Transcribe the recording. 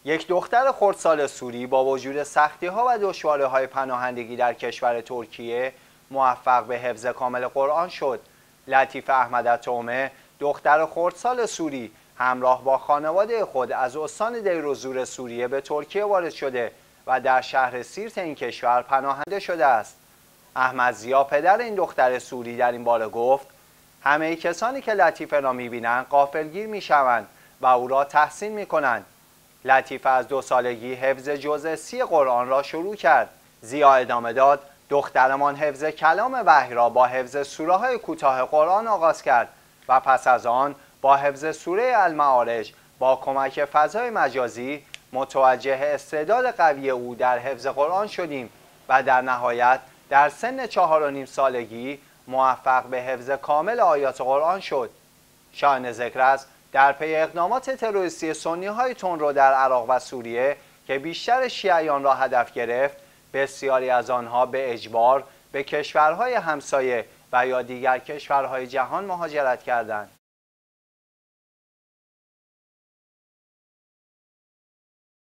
یک دختر خردسال سوری با وجود سختی‌ها و دشواری‌های پناهندگی در کشور ترکیه موفق به حفظ کامل قرآن شد. لطیفه احمدالتومه، دختر خردسال سوری، همراه با خانواده خود از استان دیروزور سوریه به ترکیه وارد شده و در شهر سیرت این کشور پناهنده شده است. احمد ضیا، پدر این دختر سوری، در این باره گفت: همه کسانی که لطیفه را می‌بینند غافلگیر می‌شوند و او را تحسین می‌کنند. لطیفه از 2 سالگی حفظ جزء 30 قرآن را شروع کرد. ضیا ادامه داد: دخترمان حفظ کلام وحی را با حفظ سوره‌های کوتاه قرآن آغاز کرد و پس از آن با حفظ سوره المعارج با کمک فضای مجازی متوجه استعداد قوی او در حفظ قرآن شدیم و در نهایت در سن 4.5 سالگی موفق به حفظ کامل آیات قرآن شد. شایان ذکر است در پی اقدامات تروریستی سنی‌های تندرو در عراق و سوریه که بیشتر شیعیان را هدف گرفت، بسیاری از آنها به اجبار به کشورهای همسایه و یا دیگر کشورهای جهان مهاجرت کردند.